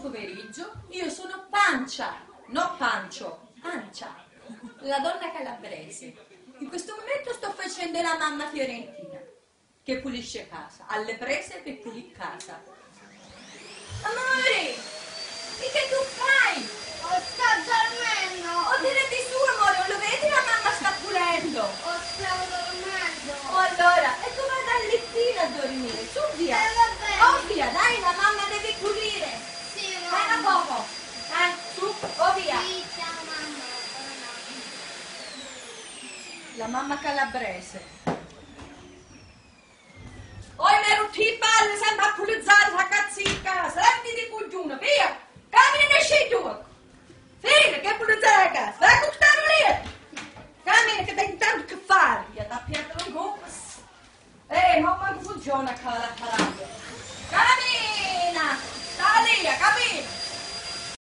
pomeriggio, io sono Pancia, no Pancio, Pancia, la donna calabrese. In questo momento sto facendo la mamma fiorentina, che pulisce casa, alle prese per pulire casa. Amore, e che tu fai? Sto dormendo. Oh, tirati su, amore, non lo vedi? La mamma sta pulendo. Sto dormendo. Oh, allora, e tu vai dal lettino a dormire, su via. Vabbè. Oh, via, dai, la mamma deve pulire. Sì, Vai a mamma. poco. Dai, su, oh via. Sì, ciao mamma. La mamma calabrese.